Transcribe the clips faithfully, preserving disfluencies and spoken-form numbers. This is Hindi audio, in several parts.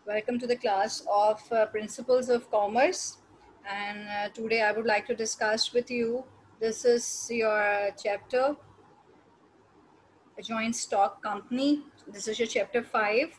Welcome to the class of uh, Principles of Commerce. And uh, today I would like to discuss with you. This is your chapter, a joint stock company. This is your chapter five.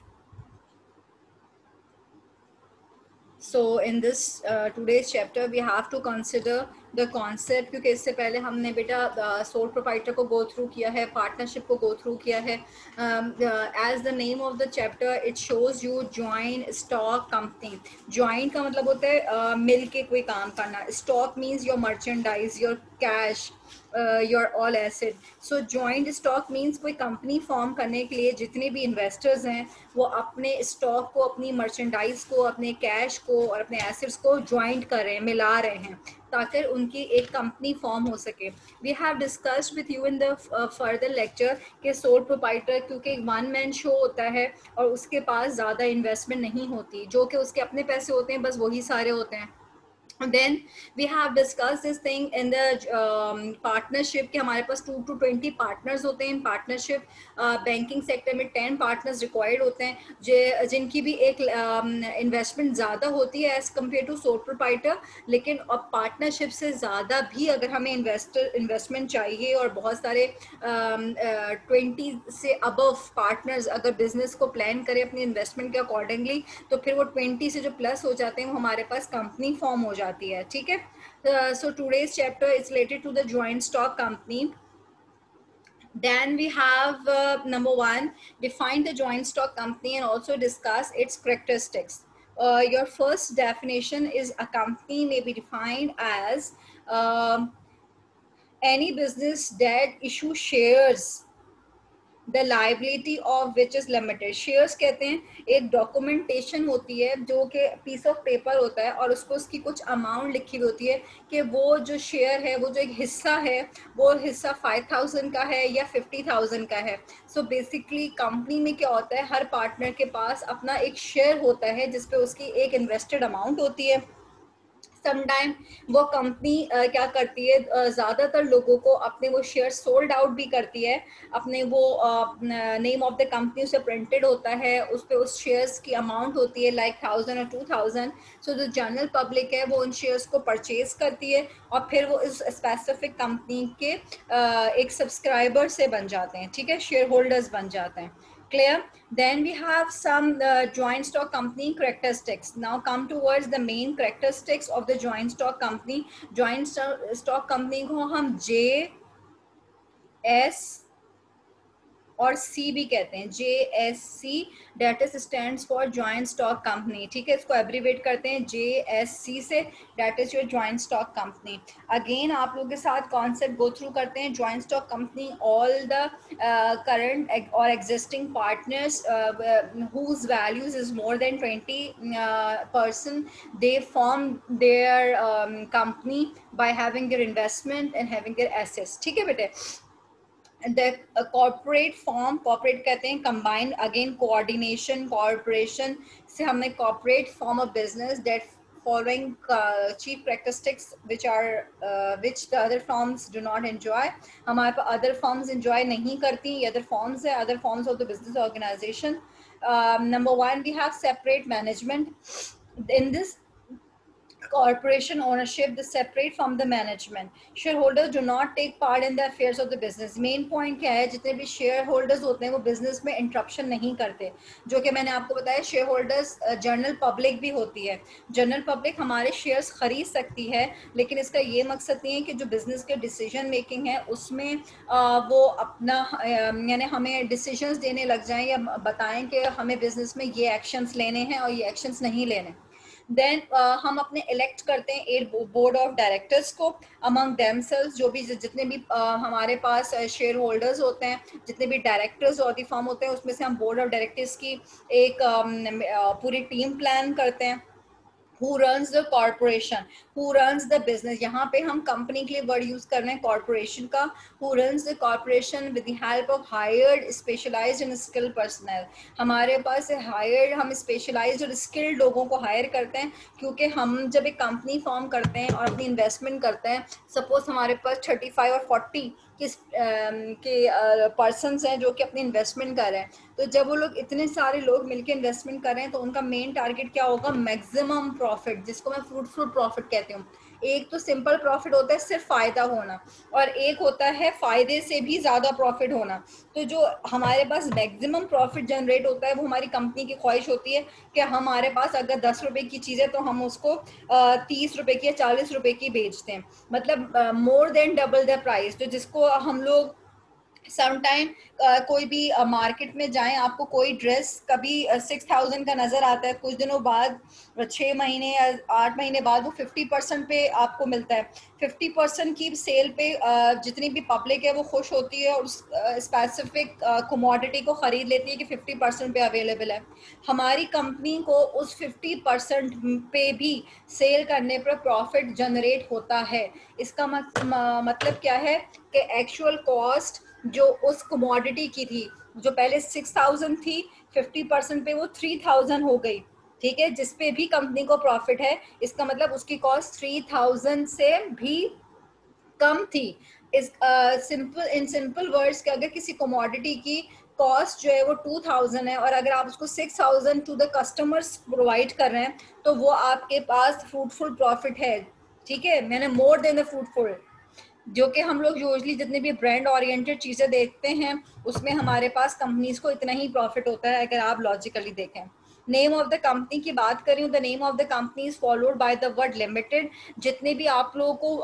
So in this uh, today's chapter we have to consider the concept, क्योंकि इससे पहले हमने बेटा सोल प्रोप्राइटर को गो थ्रू किया है, पार्टनरशिप को गो थ्रू किया है. As the name of the chapter it shows you joint stock company. Joint का मतलब होता है uh, मिल के कोई काम करना. Stock means your merchandise, your cash, your all asset. So joint stock means कोई कंपनी फॉर्म करने के लिए जितने भी इन्वेस्टर्स हैं वो अपने स्टॉक को, अपनी मर्चेंडाइज को, अपने कैश को और अपने एसेट्स को ज्वाइंट कर रहे हैं, मिला रहे हैं ताकि उनकी एक कंपनी फॉर्म हो सके. We have discussed with you in the further lecture कि सोल प्रोप्राइटर क्योंकि वन मैन शो होता है और उसके पास ज़्यादा इन्वेस्टमेंट नहीं होती, जो कि उसके अपने पैसे होते हैं, बस वही सारे होते हैं. Then we have discussed this thing in the um, partnership कि हमारे पास टू टू ट्वेंटी पार्टनर्स होते हैं. पार्टनरशिप बैंकिंग सेक्टर में टेन पार्टनर्स रिक्वायर्ड होते हैं जे जिनकी भी एक इन्वेस्टमेंट um, ज़्यादा होती है as compare to sole proprietor. लेकिन अब पार्टनरशिप से ज़्यादा भी अगर हमें इन्वेस्टर इन्वेस्टमेंट चाहिए और बहुत सारे ट्वेंटी um, uh, से अबव पार्टनर्स अगर बिजनेस को प्लान करें अपनी इन्वेस्टमेंट के अकॉर्डिंगली, तो फिर वो ट्वेंटी से जो प्लस हो जाते हैं वो हमारे पास कंपनी फॉर्म हो जाती है. ठीक है. So today's chapter is related to the joint stock company. Then we have uh, number one, define the joint stock company and also discuss its characteristics. Uh, your first definition is a company may be defined as um, any business that issue shares the liability of which is limited. Shares कहते हैं एक डॉक्यूमेंटेशन होती है जो कि पीस ऑफ पेपर होता है और उसको उसकी कुछ अमाउंट लिखी हुई होती है कि वो जो शेयर है, वो जो एक हिस्सा है, वो हिस्सा फाइव थाउजेंड का है या फिफ्टी थाउजेंड का है. सो बेसिकली कंपनी में क्या होता है, हर पार्टनर के पास अपना एक शेयर होता है जिसपे उसकी एक इन्वेस्टेड अमाउंट होती है. समटाइम वो कंपनी uh, क्या करती है, uh, ज़्यादातर लोगों को अपने वो शेयर सोल्ड आउट भी करती है. अपने वो नेम ऑफ द कंपनी उसे प्रिंटेड होता है, उस पर उस शेयर्स की अमाउंट होती है लाइक थाउजेंड और टू थाउजेंड. सो जो जनरल पब्लिक है वो उन शेयर्स को परचेज करती है और फिर वो इस स्पेसिफिक कंपनी के uh, एक सब्सक्राइबर से बन जाते हैं. ठीक है, शेयर होल्डर्स बन जाते हैं. Clear? Then we have some uh, joint stock company characteristics. Now come towards the main characteristics of the joint stock company. Joint stock company को हम J, S और सी भी कहते हैं. J S C that is stands for joint stock company. ठीक है, इसको एब्रीवेट करते हैं जे एस सी से, that is your joint stock company. Again आप लोगों के साथ कॉन्सेप्ट गो थ्रू करते हैं. Joint stock company, all the current और existing partners whose values is more than twenty uh, person, they form their um, company by having their investment and having their assets. ठीक है बेटे. The uh, corporate form, corporate कहते हैं combine, again coordination, cooperation से हमने corporate form of business that following uh, chief characteristics which are uh, which the other firms do not enjoy. हमारे पास other firms enjoy नहीं करती. ये other forms है, other forms of the business organization. Um, number one, we have separate management. In this corporation ownership, the separate from the management. Shareholders do not take part in the affairs of the business. Main point क्या है, जितने भी शेयर होल्डर्स होते हैं वो बिजनेस में इंटरप्शन नहीं करते. जो कि मैंने आपको बताया, शेयर होल्डर्स जनरल पब्लिक भी होती है. जनरल पब्लिक हमारे शेयर्स खरीद सकती है, लेकिन इसका ये मकसद नहीं है कि जो बिजनेस के डिसीजन मेकिंग है उसमें आ, वो अपना यानी हमें डिसीजंस देने लग जाएं या बताएं कि हमें बिजनेस में ये एक्शंस लेने हैं और ये एक्शंस नहीं लेने. देन uh, हम अपने इलेक्ट करते हैं एक बोर्ड ऑफ डायरेक्टर्स को अमंग देमसेल्व्स. जो भी जितने भी uh, हमारे पास शेयर uh, होल्डर्स होते हैं, जितने भी डायरेक्टर्स और दी फर्म होते हैं, उसमें से हम बोर्ड ऑफ डायरेक्टर्स की एक um, uh, पूरी टीम प्लान करते हैं. Who runs the corporation? Who runs the business? यहाँ पे हम कंपनी के लिए वर्ड यूज कर रहे हैं कॉर्पोरेशन का. Who runs the corporation with the help of hired, specialized and skilled personnel? हमारे पास hired, हम specialized और skilled लोगों को hire करते हैं, क्योंकि हम जब एक कंपनी फॉर्म करते हैं और अपनी इन्वेस्टमेंट करते हैं, सपोज हमारे पास थर्टी फाइव और फोर्टी किस के पर्सनस हैं जो कि अपनी इन्वेस्टमेंट कर रहे हैं। तो जब वो लोग इतने सारे लोग मिलकर इन्वेस्टमेंट कर रहे हैं तो उनका मेन टारगेट क्या होगा, मैक्सिमम प्रॉफिट, जिसको मैं फ्रूटफुल प्रॉफिट कहती हूँ। एक तो सिंपल प्रॉफिट होता है सिर्फ फ़ायदा होना, और एक होता है फ़ायदे से भी ज़्यादा प्रॉफिट होना। तो जो हमारे पास मैक्सिमम प्रॉफिट जनरेट होता है वो हमारी कंपनी की ख्वाहिश होती है कि हमारे पास अगर दस रुपए की चीज़ है तो हम उसको तीस रुपए की या चालीस रुपए की बेचते हैं, मतलब more than double the price. तो जिसको हम लोग समटाइम uh, कोई भी मार्केट uh, में जाएं, आपको कोई ड्रेस कभी सिक्स uh, थाउजेंड का नज़र आता है, कुछ दिनों बाद छः महीने या आठ महीने बाद वो फिफ्टी परसेंट पे आपको मिलता है। फिफ्टी परसेंट की सेल पे uh, जितनी भी पब्लिक है वो खुश होती है और उस स्पेसिफिक कमोडिटी को ख़रीद लेती है कि फिफ्टी परसेंट पे अवेलेबल है। हमारी कंपनी को उस फिफ्टी परसेंट पे भी सेल करने पर प्रॉफिट जनरेट होता है। इसका मत, मतलब क्या है कि एक्चुअल कॉस्ट जो उस कमोडिटी की थी, जो पहले सिक्स थाउजेंड थी, फिफ्टी परसेंट पे वो थ्री थाउजेंड हो गई, ठीक है, जिस पे भी कंपनी को प्रॉफिट है। इसका मतलब उसकी कॉस्ट थ्री थाउजेंड से भी कम थी। इस सिंपल इन सिंपल वर्ड्स के अगर किसी कमोडिटी की कॉस्ट जो है वो टू थाउजेंड है और अगर आप उसको six thousand to the customers provide कर रहे हैं तो वो आपके पास फ्रूटफुल प्रॉफिट है, ठीक है। मैंने मोर देन द फ्रूटफुल, जो कि हम लोग यूजली जितने भी ब्रांड ओरिएंटेड चीज़ें देखते हैं उसमें हमारे पास कंपनीज को इतना ही प्रॉफिट होता है अगर आप लॉजिकली देखें। नेम ऑफ द कंपनी की बात करें, the name of the company is followed by the word limited. जितने भी आप लोगों को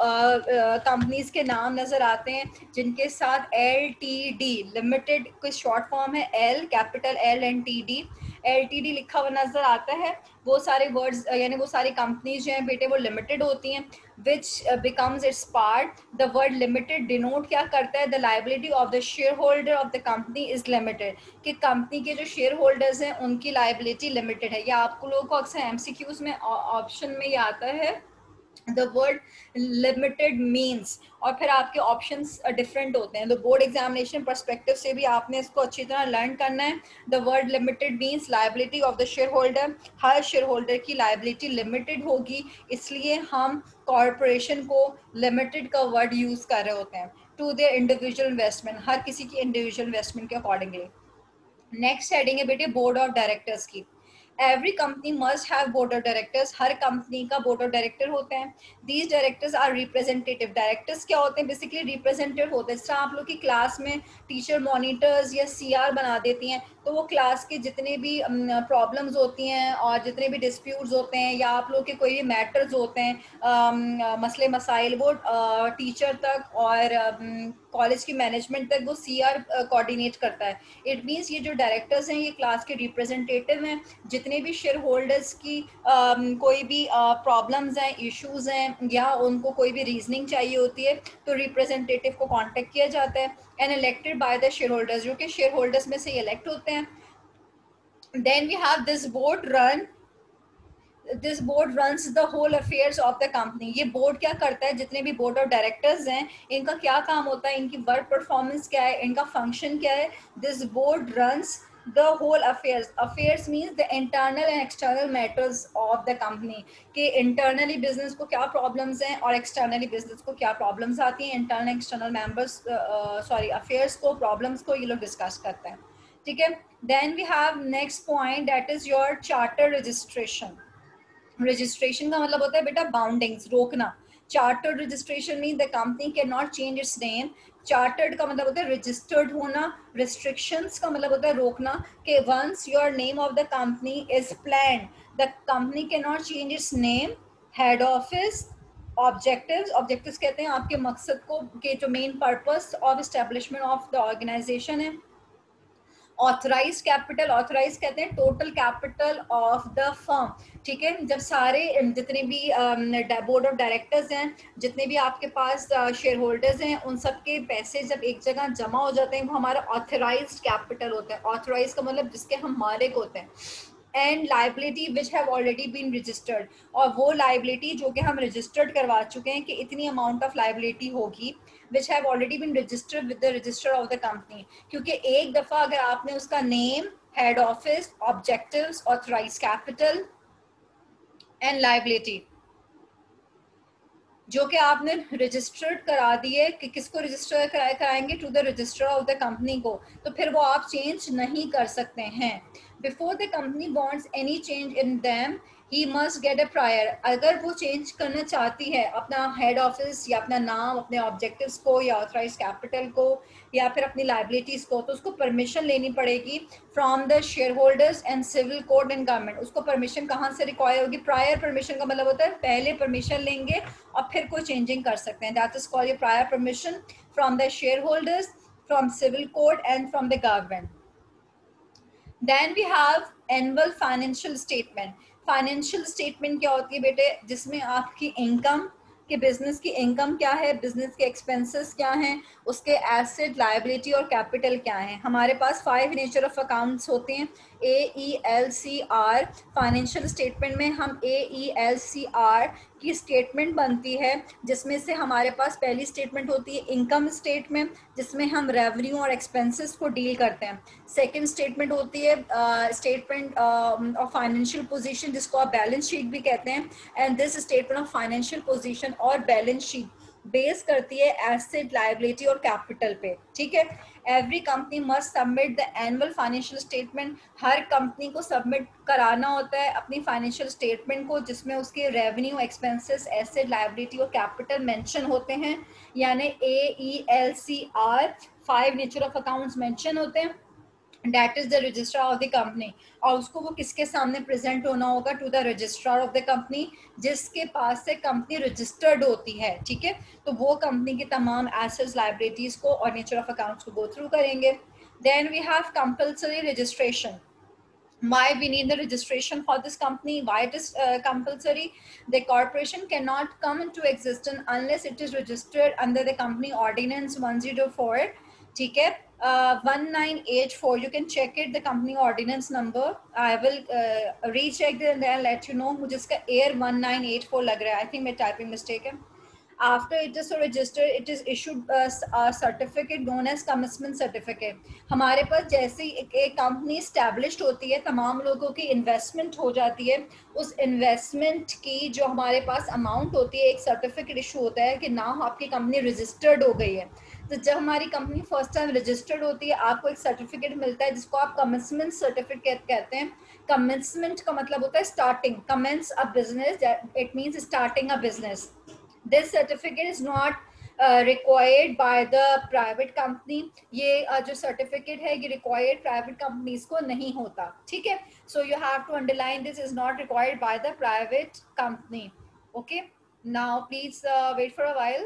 कंपनीज के नाम नज़र आते हैं जिनके साथ एल टी डी, लिमिटेड की शॉर्ट फॉर्म है L, capital L and T D, L T D लिखा हुआ नज़र आता है, वो सारे वर्ड्स यानी वो सारी कंपनीज जो हैं बेटे वो लिमिटेड होती हैं। which uh, becomes its part. The word limited denote क्या करता है, the liability of the shareholder of the company is limited, कि कंपनी के जो शेयर होल्डर्स हैं उनकी लाइबिलिटी लिमिटेड है। या आपको लोगों को अक्सर एमसीक्यूज में ऑप्शन में ये आता है द वर्ड लिमिटेड मीन्स, और फिर आपके ऑप्शंस डिफरेंट होते हैं। तो बोर्ड एग्जामिनेशन परस्पेक्टिव से भी आपने इसको अच्छी तरह लर्न करना है। The word limited means liability of the share holder, हर शेयर होल्डर की लाइबिलिटी लिमिटेड होगी, इसलिए हम कॉरपोरेशन को लिमिटेड का वर्ड यूज़ कर रहे होते हैं। टू देयर इंडिविजुअल इन्वेस्टमेंट, हर किसी की इंडिविजुअल इन्वेस्टमेंट के अकॉर्डिंगली। नेक्स्ट हेडिंग है बेटे बोर्ड ऑफ डायरेक्टर्स की। Every company must have board of directors, हर कंपनी का बोर्ड ऑफ डायरेक्टर होते हैं। These directors are representative, directors क्या होते हैं, बेसिकली रिप्रेजेंटेटिव होते हैं। जिस तरह आप लोग की क्लास में टीचर मॉनिटर्स या सीआर बना देती हैं, तो वो क्लास के जितने भी प्रॉब्लम्स होती हैं और जितने भी डिस्प्यूट्स होते हैं या आप लोग के कोई भी मैटर्स होते हैं, um, मसले मसाइल, वो टीचर तक और कॉलेज की मैनेजमेंट तक वो सीआर कोऑर्डिनेट करता है। इट मीन्स ये जो डायरेक्टर्स हैं ये क्लास के रिप्रेजेंटेटिव हैं। जितने भी शेयर होल्डर्स की um, कोई भी प्रॉब्लम्स uh, हैं, इश्यूज हैं, या उनको कोई भी रीजनिंग चाहिए होती है तो रिप्रेजेंटेटिव को कांटेक्ट किया जाता है। And elected by the share holders, जो कि शेयर होल्डर्स में से इलेक्ट होते हैं। Then we have this board run this board runs the whole affairs of the company. ये बोर्ड क्या करता है, जितने भी बोर्ड ऑफ डायरेक्टर्स हैं इनका क्या काम होता है, इनकी वर्क परफॉर्मेंस क्या है, इनका फंक्शन क्या है। This board runs the whole affairs, affairs means the internal and external matters of the company, कि इंटरनली बिजनेस को क्या प्रॉब्लम्स हैं और एक्सटर्नली बिजनेस को क्या प्रॉब्लम्स आती हैं। Internal external members sorry affairs को, प्रॉब्लम्स को ये लोग डिस्कस करते हैं, ठीक है। Then we have next point, that is your charter registration. Registration का मतलब होता है बेटा बाउंडिंग्स, रोकना। Chartered registration mean the company can not change its name. Chartered का मतलब होता है रजिस्टर्ड होना। रिस्ट्रिक्शंस का मतलब होता है रोकना, कि once your name of the company is planned the company can not change its name, head office, objectives, objectives कहते हैं आपके मकसद को, के जो main purpose of establishment of the organisation है। ऑथराइज कैपिटल, ऑथराइज कहते हैं total capital of the firm, ठीक है। जब सारे जितने भी बोर्ड ऑफ डायरेक्टर्स हैं, जितने भी आपके पास शेयर uh, होल्डर्स हैं, उन सब के पैसे जब एक जगह जमा हो जाते हैं वो हमारा ऑथराइज कैपिटल होता है। ऑथराइज का मतलब जिसके हम मालिक होते हैं। And liability which have already been registered, और वो लाइबिलिटी जो कि हम रजिस्टर्ड करवा चुके हैं कि इतनी अमाउंट ऑफ लाइबिलिटी होगी, which have already been registered with the register of the company. क्योंकि एक दफ़ा अगर आपने उसका name, head office, objectives, authorise capital and liability जो कि आपने रजिस्टर्ड करा दिए, कि किसको रजिस्टर कराएंगे, to the register of the company को, तो फिर वो आप चेंज नहीं कर सकते हैं। Before the company wants any change in them he must get a prior. अगर वो चेंज करना चाहती है अपना हेड ऑफिस या अपना नाम, अपने ऑब्जेक्टिव्स को या ऑथराइज कैपिटल को या फिर अपनी लाइबिलिटीज़ को, तो उसको परमिशन लेनी पड़ेगी from the share holders and civil code and government. उसको परमिशन कहाँ से रिक्वायर होगी? प्रायर परमिशन का मतलब होता है पहले परमिशन लेंगे और फिर कोई चेंजिंग कर सकते हैं। That is called prior permission from the share holders, from civil code and from the government. Then we have annual financial statement. Financial statement क्या होती है बेटे? जिसमें आपकी इनकम, कि बिजनेस की इनकम क्या है, बिजनेस के एक्सपेंसेस क्या हैं, उसके एसेट, लायबिलिटी और कैपिटल क्या है। हमारे पास फाइव नेचर ऑफ अकाउंट्स होते हैं, A E L C R. Financial statement में हम A E L C R की स्टेटमेंट बनती है, जिसमें से हमारे पास पहली स्टेटमेंट होती है इनकम स्टेटमेंट, जिसमें हम रेवेन्यू और एक्सपेंसेस को डील करते हैं। सेकंड स्टेटमेंट होती है स्टेटमेंट ऑफ फाइनेंशियल पोजीशन, जिसको आप बैलेंस शीट भी कहते हैं। And this statement of financial position और बैलेंस शीट बेस करती है एसेट, लायबिलिटी और कैपिटल पे, ठीक है। Every company must submit the annual financial statement. हर कंपनी को सबमिट कराना होता है अपनी फाइनेंशियल स्टेटमेंट को, जिसमें उसके रेवेन्यू, एक्सपेंसेस, एसेट, लायबिलिटी और कैपिटल मेंशन होते हैं, यानी A E L C R, five nature of accounts mention होते हैं। That is the registrar of the company। और उसको वो किसके सामने प्रेजेंट होना होगा? To the registrar of the company, जिसके पास से कंपनी रजिस्टर्ड होती है, ठीक है। तो वो कंपनी की तमाम एसेट्स, लाइबिलिटीज को और नेचर ऑफ अकाउंट्स को गो थ्रू करेंगे। Then we have compulsory registration. Why we need the registration for this company? Why it is uh, compulsory? The corporation cannot come into existence unless it is registered under the company ordinance one oh four, ठीक है, one nine eight four। You can check it, the company ordinance number। I will uh, recheck it and then let you know। मुझे इसका air one nine eight four लग रहा है, I think मेरा typing mistake है। After it is registered, it is issued a, a certificate known as commencement certificate। हमारे पास जैसे एक, एक कंपनी established होती है, तमाम लोगों की इन्वेस्टमेंट हो जाती है, उस इन्वेस्टमेंट की जो हमारे पास अमाउंट होती है, एक सर्टिफिकेट इशू होता है कि नाम आपकी कंपनी रजिस्टर्ड हो गई है। तो जब हमारी कंपनी फर्स्ट टाइम रजिस्टर्ड होती है, आपको एक सर्टिफिकेट मिलता है जिसको आप कमेंसमेंट सर्टिफिकेट कहते हैं। कमेंसमेंट का मतलब होता है starting, commence a business, it means starting a business. This certificate is not uh, required by the private company। ये uh, जो certificate है ये required private companies को नहीं होता, ठीक है। So you have to underline this is not required by the private company। Okay, now please uh, wait for a while।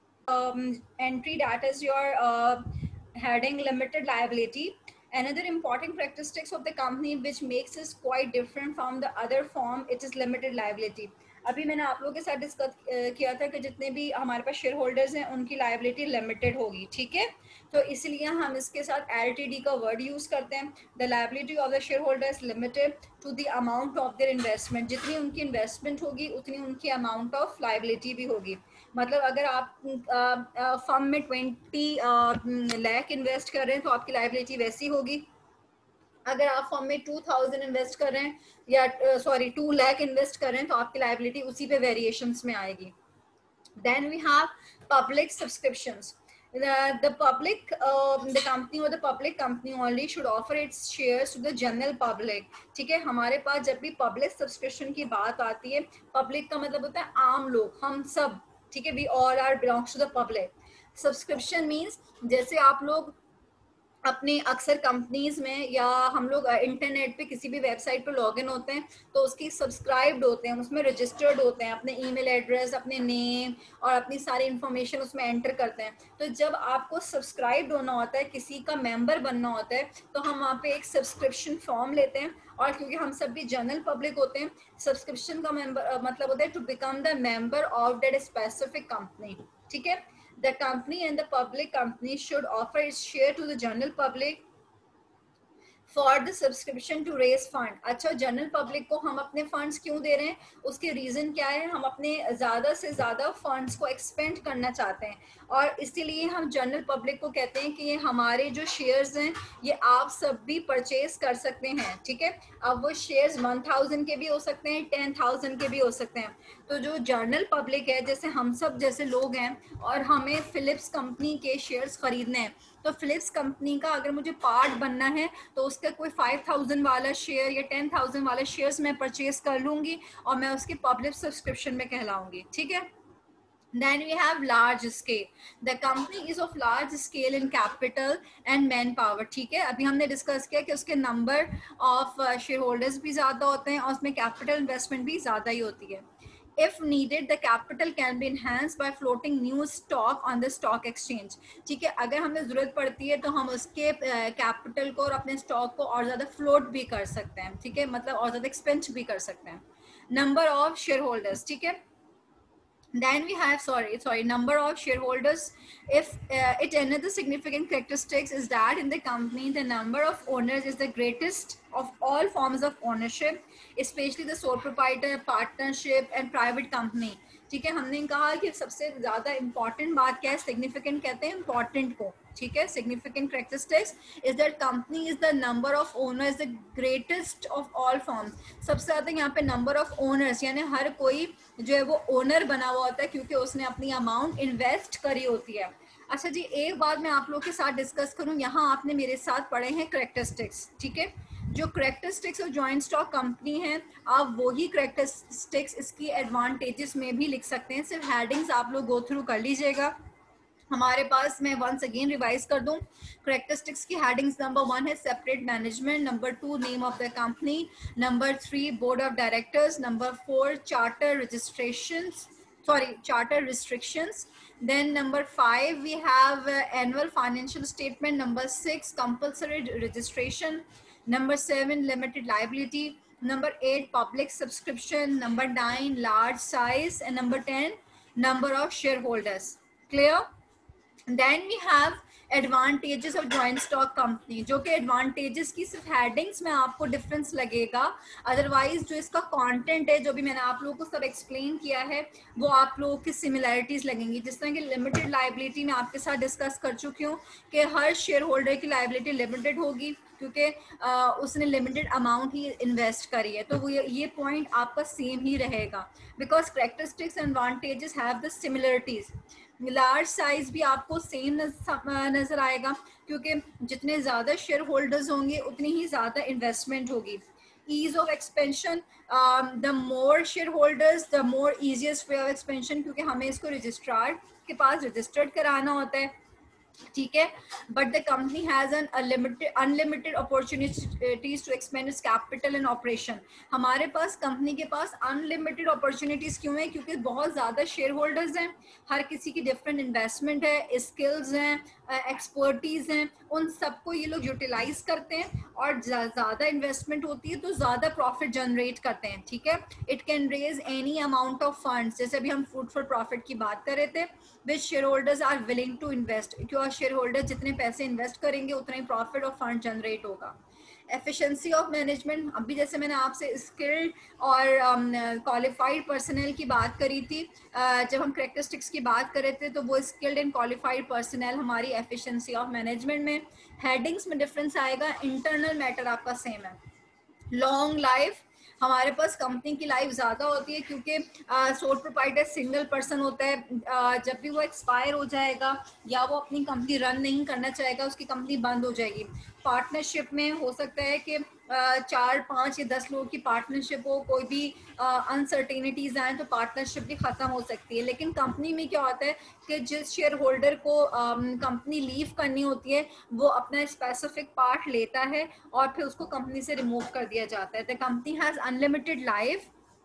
Um, entry that is your uh, heading limited liability। Another important characteristics of the company which makes it quite different from the other form, it is limited liability। अभी मैंने आप लोगों के साथ डिस्कस किया था कि जितने भी हमारे पास शेयर होल्डर्स हैं उनकी लायबिलिटी लिमिटेड होगी, ठीक है। तो इसलिए हम इसके साथ एल टी डी का वर्ड यूज़ करते हैं। The liability of the share holders limited to the amount of their investment. जितनी उनकी इन्वेस्टमेंट होगी उतनी उनकी अमाउंट ऑफ लायबिलिटी भी होगी। मतलब अगर आप फर्म में ट्वेंटी लाख इन्वेस्ट कर रहे हैं तो आपकी लायबिलिटी वैसी होगी। अगर आप फर्म में टू थाउजेंड इन्वेस्ट कर रहे हैं या सॉरी टू लाख इन्वेस्ट कर रहे हैं तो आपकी लायबिलिटी उसी पे वेरिएशंस में आएगी। Then we have public subscriptions. the public uh, the company or the public company only should offer its shares to the general public, ठीक है। हमारे पास जब भी पब्लिक सब्सक्रिप्शन की बात आती है, पब्लिक का मतलब होता है आम लोग, हम सब, ठीक है। We all are belongs to the public. Subscription means जैसे आप लोग अपने अक्सर कंपनीज में या हम लोग इंटरनेट पे किसी भी वेबसाइट पे लॉगिन होते हैं तो उसकी सब्सक्राइब्ड होते हैं, उसमें रजिस्टर्ड होते हैं, अपने ईमेल एड्रेस, अपने नेम और अपनी सारी इन्फॉर्मेशन उसमें एंटर करते हैं। तो जब आपको सब्सक्राइब्ड होना होता है, किसी का मेंबर बनना होता है, तो हम वहाँ पे एक सब्सक्रिप्शन फॉर्म लेते हैं। और क्योंकि हम सब भी जनरल पब्लिक होते हैं, सब्सक्रिप्शन का मेंबर मतलब होता है to become the member of that specific company, ठीक है। The company and the public company should offer its share to the general public for the subscription to raise fund. अच्छा, जनरल पब्लिक को हम अपने फंड्स क्यों दे रहे हैं, उसके रीजन क्या है, हम अपने ज्यादा से ज्यादा फंड्स को एक्सपेंड करना चाहते हैं और इसीलिए हम जनरल पब्लिक को कहते हैं कि ये हमारे जो शेयर्स हैं ये आप सब भी परचेज कर सकते हैं, ठीक है। अब वो शेयर्स वन थाउजेंड के भी हो सकते हैं, टेन थाउजेंड के भी हो सकते हैं। तो जो जनरल पब्लिक है, जैसे हम सब जैसे लोग हैं और हमें फिलिप्स कंपनी के शेयर्स खरीदने हैं, तो फिलिप्स कंपनी का अगर मुझे पार्ट बनना है तो उसका कोई फाइव थाउजेंड वाला शेयर या टेन थाउजेंड वाले शेयर्स मैं परचेज कर लूंगी और मैं उसके पब्लिक सब्सक्रिप्शन में कहलाऊंगी, ठीक है। Then we have large scale. The company is of large scale in capital and manpower. ठीक है, अभी हमने डिस्कस किया कि उसके नंबर ऑफ शेयर होल्डर्स भी ज्यादा होते हैं और उसमें कैपिटल इन्वेस्टमेंट भी ज्यादा ही होती है. If needed, the capital can be enhanced by floating new stock on the stock exchange. ठीक है, अगर हमें जरूरत पड़ती है तो हम उसके कैपिटल uh, को और अपने स्टॉक को और ज्यादा फ्लोट भी कर सकते हैं, ठीक है, मतलब और ज्यादा एक्सपेंड भी कर सकते हैं. नंबर ऑफ शेयर होल्डर्स, ठीक है. Then we have sorry sorry number of shareholders. If uh, it another significant characteristics is that in the company the number of owners is the greatest of all forms of ownership, especially the sole proprietor, partnership and private company. ठीक है, हमने कहा कि सबसे ज्यादा इंपॉर्टेंट बात क्या है, सिग्निफिकेंट कहते हैं इंपॉर्टेंट को, ठीक है. Significant characteristics is that company is the number of owners the greatest of all forms. सबसे ज्यादा यहाँ पे नंबर ऑफ ओनर्स यानी हर कोई जो है वो ओनर बना हुआ होता है क्योंकि उसने अपनी अमाउंट इन्वेस्ट करी होती है. अच्छा जी, एक बात मैं आप लोगों के साथ डिस्कस करूं, यहाँ आपने मेरे साथ पढ़े हैं करेक्टरिस्टिक्स, ठीक है. जो करेक्टरिस्टिक्स और जॉइंट स्टॉक कंपनी है, आप वही करेक्टरिस्टिक्स इसकी एडवांटेजेस में भी लिख सकते हैं. सिर्फ हेडिंग्स आप लोग गो थ्रू कर लीजिएगा. हमारे पास मैं वंस अगेन रिवाइज कर दूं, करेक्टरिस्टिक्स की हेडिंग्स नंबर वन है separate management, number two name of the company, number three board of directors, number four charter registration sorry charter restrictions, then number five we have uh, annual financial statement, number six compulsory registration, number seven limited liability, number eight public subscription, number nine large size, and number ten number of shareholders. Clear? Then we have advantages of joint stock company, जो कि एडवांटेजेस की सिर्फ हेडिंग्स में आपको डिफरेंस लगेगा, अदरवाइज जो इसका कंटेंट है जो भी मैंने आप लोगों को सब एक्सप्लेन किया है वो आप लोगों की सिमिलैरिटीज लगेंगी. जिस तरह की लिमिटेड लाइबिलिटी में आपके साथ डिस्कस कर चुकी हूँ कि हर शेयर होल्डर की लाइबिलिटी लिमिटेड होगी क्योंकि उसने लिमिटेड अमाउंट ही इन्वेस्ट करी है, तो वो ये पॉइंट आपका सेम ही रहेगा because characteristics and advantages have the similarities. Large size भी आपको सेम नजर आएगा क्योंकि जितने ज्यादा शेयर होल्डर्स होंगे उतनी ही ज्यादा इन्वेस्टमेंट होगी. Ease of expansion, the more share holders the more easiest way of expansion, क्योंकि हमें इसको रजिस्ट्रार के पास रजिस्टर्ड कराना होता है, ठीक है. But the company has an unlimited unlimited opportunities to expand its capital and operation. हमारे पास कंपनी के पास अनलिमिटेड अपॉर्चुनिटीज क्यों है, क्योंकि बहुत ज्यादा शेयर होल्डर्स हैं, हर किसी की डिफरेंट इन्वेस्टमेंट है, स्किल्स हैं, एक्सपर्टीज हैं, उन सबको ये लोग यूटिलाइज करते हैं और ज्यादा इन्वेस्टमेंट होती है तो ज्यादा प्रॉफिट जनरेट करते हैं, ठीक है. It can raise any amount of funds, जैसे अभी हम फूड फॉर प्रॉफिट की बात कर रहे थे, which share holders are willing to invest, क्योंकि शेयर होल्डर जितने पैसे इन्वेस्ट करेंगे उतना ही प्रॉफिट और फंड जनरेट होगा. एफिशिएंसी ऑफ मैनेजमेंट, अभी जैसे मैंने आपसे स्किल्ड और क्वालिफाइड um, पर्सनल की बात करी थी, uh, जब हम करेक्टरिस्टिक्स की बात कर रहे थे तो वो स्किल्ड एंड क्वालिफाइड पर्सनल हमारी एफिशिएंसी ऑफ मैनेजमेंट में. हेडिंग्स में डिफरेंस आएगा, इंटरनल मैटर आपका सेम है. लॉन्ग लाइफ, हमारे पास कंपनी की लाइफ ज़्यादा होती है क्योंकि सोल प्रोप्राइटर सिंगल पर्सन होता है. uh, जब भी वो एक्सपायर हो जाएगा या वो अपनी कंपनी रन नहीं करना चाहेगा उसकी कंपनी बंद हो जाएगी. पार्टनरशिप में हो सकता है कि uh, चार पाँच या दस लोगों की पार्टनरशिप हो, कोई भी अनसर्टेनिटीज uh, आए तो पार्टनरशिप भी ख़त्म हो सकती है. लेकिन कंपनी में क्या होता है कि जिस शेयर होल्डर को कंपनी um, लीव करनी होती है वो अपना स्पेसिफिक पार्ट लेता है और फिर उसको कंपनी से रिमूव कर दिया जाता है. The company has unlimited life.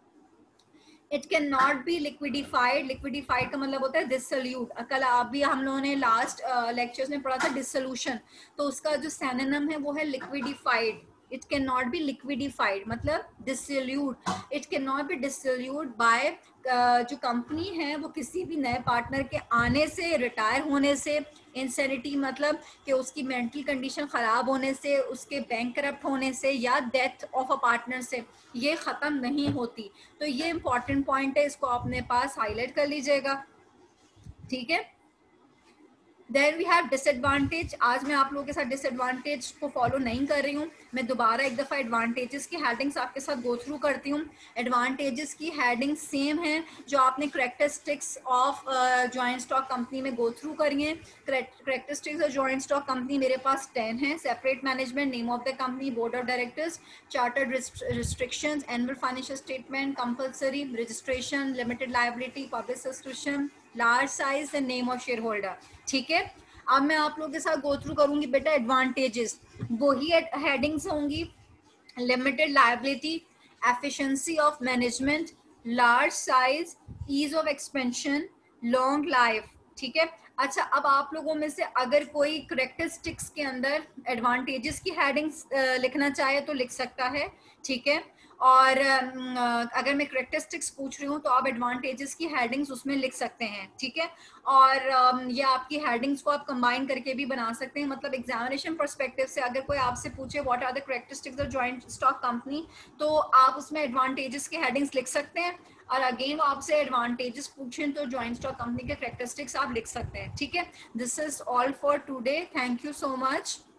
It can not be liquidified. Liquidified का मतलब होता है डिसोल्यूट. कल आप भी हम लोगों ने लास्ट लेक्चर्स में पढ़ा था डिसोल्यूशन, तो उसका जो सिनोनिम है वो है liquidified. It can not be liquidified, मतलब dissolute, it can not be dissolute by, जो कंपनी है वो किसी भी नए पार्टनर के आने से, रिटायर होने से, इंसैनिटी मतलब कि उसकी मेंटल कंडीशन ख़राब होने से, उसके बैंक करप्ट होने से, या डेथ ऑफ अ पार्टनर से ये ख़त्म नहीं होती। तो ये इंपॉर्टेंट पॉइंट है, इसको अपने पास हाईलाइट कर लीजिएगा, ठीक है। Then we have disadvantage. आज मैं आप लोगों के साथ डिसएडवांटेज को फॉलो नहीं कर रही हूँ, मैं दोबारा एक दफ़ा एडवांटेजेस की हेडिंग्स आपके साथ गो थ्रू करती हूँ। एडवांटेजेस की हेडिंग सेम है जो आपने characteristics of joint stock company में गो थ्रू करी हैं। Characteristics of joint stock company मेरे पास टेन है। Separate management, name of the company, board of directors, chartered restrictions, annual financial statement, compulsory registration, limited liability, public subscription, large size and name of share holder, ठीक है। अब मैं आप लोगों के साथ गो थ्रू करूंगी बेटा एडवांटेजेस, वही हेडिंग्स होंगी, limited liability, efficiency of management, large size, ease of expansion, long life, ठीक है। अच्छा, अब आप लोगों में से अगर कोई करेक्टरिस्टिक्स के अंदर एडवांटेजेस की हेडिंग्स लिखना चाहे तो लिख सकता है, ठीक है। और अगर मैं करेक्टरिस्टिक्स पूछ रही हूँ तो आप एडवांटेजेस की हेडिंग्स उसमें लिख सकते हैं, ठीक है। और ये आपकी हेडिंग्स को आप कंबाइन करके भी बना सकते हैं, मतलब एग्जामिनेशन पर्सपेक्टिव से अगर कोई आपसे पूछे what are the characteristics of joint stock company, तो आप उसमें एडवांटेजेस की हेडिंग्स लिख सकते हैं। और अगेन आपसे एडवांटेजेस पूछें तो जॉइंट स्टॉक कंपनी के करेक्टरिस्टिक्स आप लिख सकते हैं, ठीक है। This is all for today, thank you so much.